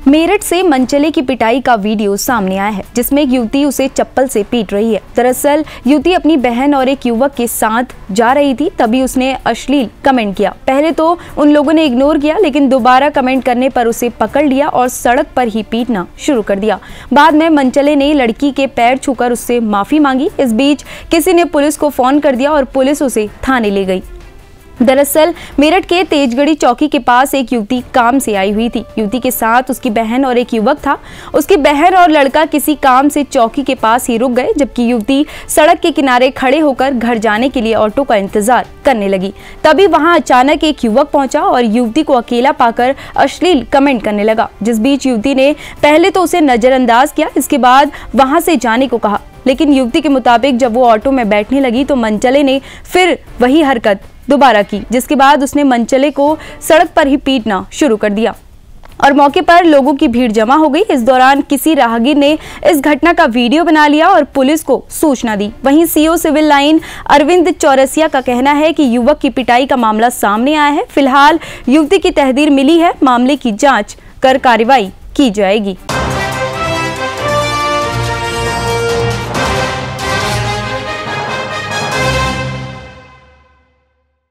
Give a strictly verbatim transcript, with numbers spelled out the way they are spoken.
मेरठ से मनचले की पिटाई का वीडियो सामने आया है, जिसमें एक युवती उसे चप्पल से पीट रही है। दरअसल युवती अपनी बहन और एक युवक के साथ जा रही थी, तभी उसने अश्लील कमेंट किया। पहले तो उन लोगों ने इग्नोर किया, लेकिन दोबारा कमेंट करने पर उसे पकड़ लिया और सड़क पर ही पीटना शुरू कर दिया। बाद में मनचले ने लड़की के पैर छूकर उससे माफी मांगी। इस बीच किसी ने पुलिस को फोन कर दिया और पुलिस उसे थाने ले गई। दरअसल मेरठ के तेजगढ़ी चौकी के पास एक युवती काम से आई हुई थी। युवती के साथ उसकी बहन और एक युवक था। उसकी बहन और लड़का किसी काम से चौकी के पास ही रुक गए, जबकि युवती सड़क के किनारे खड़े होकर घर जाने के लिए ऑटो का इंतजार करने लगी। तभी वहां अचानक एक युवक पहुंचा और युवती को अकेला पाकर अश्लील कमेंट करने लगा, जिस बीच युवती ने पहले तो उसे नजरअंदाज किया, इसके बाद वहां से जाने को कहा। लेकिन युवती के मुताबिक जब वो ऑटो में बैठने लगी तो मनचले ने फिर वही हरकत दोबारा की, जिसके बाद उसने मनचले को सड़क पर ही पीटना शुरू कर दिया और मौके पर लोगों की भीड़ जमा हो गई। इस दौरान किसी राहगीर ने इस घटना का वीडियो बना लिया और पुलिस को सूचना दी। वहीं CO civil line Arvind Chaurasia का कहना है कि युवक की पिटाई का मामला सामने आया है। फिलहाल युवती की तहरीर मिली है, मामले की जांच कर कार्रवाई की जाएगी।